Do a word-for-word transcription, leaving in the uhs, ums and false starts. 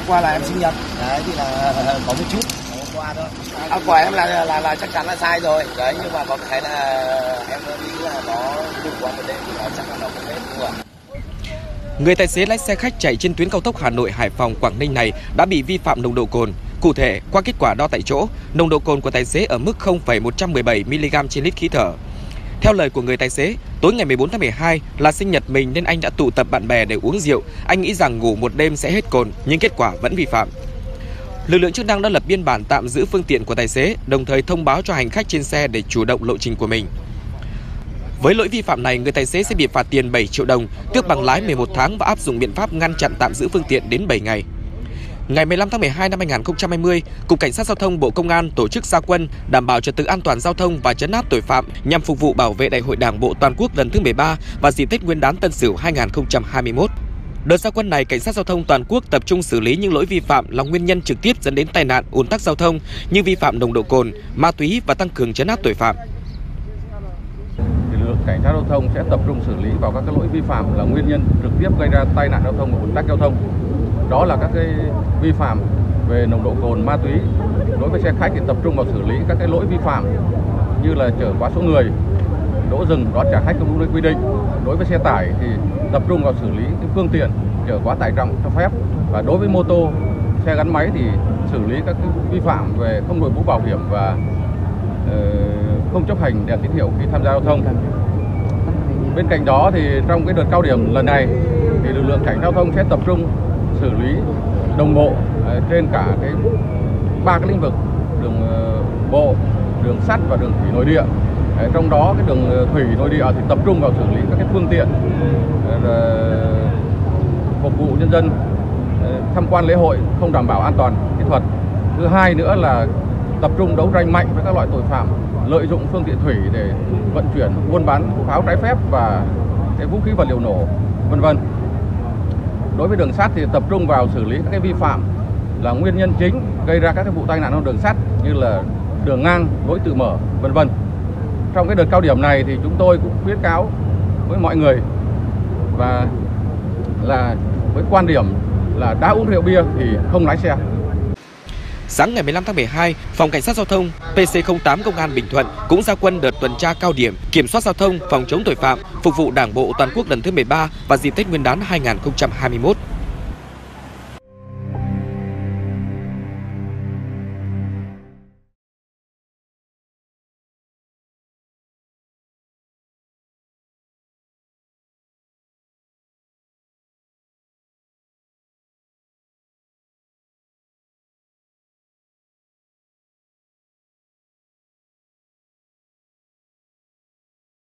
qua là em sinh nhật. Đấy thì là có một chút hôm qua thôi. À, của em là, là là chắc chắn là sai rồi. Đấy, nhưng mà có cái là em nghĩ là nó vượt qua một đêm thì nó chắc là nó không hết nữa. Người tài xế lái xe khách chạy trên tuyến cao tốc Hà Nội - Hải Phòng - Quảng Ninh này đã bị vi phạm nồng độ cồn. Cụ thể, qua kết quả đo tại chỗ, nồng độ cồn của tài xế ở mức không phẩy một trăm mười bảy mi-li-gam trên lít khí thở. Theo lời của người tài xế, tối ngày mười bốn tháng mười hai là sinh nhật mình nên anh đã tụ tập bạn bè để uống rượu. Anh nghĩ rằng ngủ một đêm sẽ hết cồn, nhưng kết quả vẫn vi phạm. Lực lượng chức năng đã lập biên bản tạm giữ phương tiện của tài xế, đồng thời thông báo cho hành khách trên xe để chủ động lộ trình của mình. Với lỗi vi phạm này, người tài xế sẽ bị phạt tiền bảy triệu đồng, tước bằng lái mười một tháng và áp dụng biện pháp ngăn chặn tạm giữ phương tiện đến bảy ngày. Ngày mười lăm tháng mười hai năm hai nghìn không trăm hai mươi, Cục Cảnh sát Giao thông Bộ Công an tổ chức ra quân đảm bảo trật tự an toàn giao thông và trấn áp tội phạm nhằm phục vụ bảo vệ Đại hội Đảng bộ toàn quốc lần thứ mười ba và dịp Tết Nguyên đán Tân Sửu hai nghìn không trăm hai mươi mốt. Đợt ra quân này, Cảnh sát Giao thông toàn quốc tập trung xử lý những lỗi vi phạm là nguyên nhân trực tiếp dẫn đến tai nạn, ùn tắc giao thông như vi phạm nồng độ cồn, ma túy và tăng cường trấn áp tội phạm. Lực lượng cảnh sát giao thông sẽ tập trung xử lý vào các cái lỗi vi phạm là nguyên nhân trực tiếp gây ra tai nạn giao thông và ùn tắc giao thông. Đó là các cái vi phạm về nồng độ cồn, ma túy. Đối với xe khách thì tập trung vào xử lý các cái lỗi vi phạm như là chở quá số người, đỗ dừng đón trả khách không đúng nơi quy định. Đối với xe tải thì tập trung vào xử lý cái phương tiện chở quá tải trọng cho phép. Và đối với mô tô, xe gắn máy thì xử lý các cái vi phạm về không đội mũ bảo hiểm và uh, không chấp hành đèn tín hiệu khi tham gia giao thông. Bên cạnh đó thì trong cái đợt cao điểm lần này thì lực lượng cảnh sát giao thông sẽ tập trung xử lý đồng bộ uh, trên cả cái ba cái lĩnh vực: đường uh, bộ, đường sắt và đường thủy nội địa. Uh, trong đó cái đường thủy nội địa thì tập trung vào xử lý các cái phương tiện uh, phục vụ nhân dân uh, tham quan lễ hội không đảm bảo an toàn kỹ thuật. Thứ hai nữa là tập trung đấu tranh mạnh với các loại tội phạm lợi dụng phương tiện thủy để vận chuyển, buôn bán pháo trái phép và cái vũ khí vật liệu nổ, vân vân. Đối với đường sắt thì tập trung vào xử lý các cái vi phạm là nguyên nhân chính gây ra các cái vụ tai nạn trên đường sắt như là đường ngang, lối tự mở, vân vân. Trong cái đợt cao điểm này thì chúng tôi cũng khuyến cáo với mọi người và là với quan điểm là đã uống rượu bia thì không lái xe. Sáng ngày mười lăm tháng mười hai, Phòng Cảnh sát Giao thông P C không tám Công an Bình Thuận cũng ra quân đợt tuần tra cao điểm, kiểm soát giao thông, phòng chống tội phạm, phục vụ Đảng bộ toàn quốc lần thứ mười ba và dịp Tết Nguyên đán hai nghìn không trăm hai mươi mốt.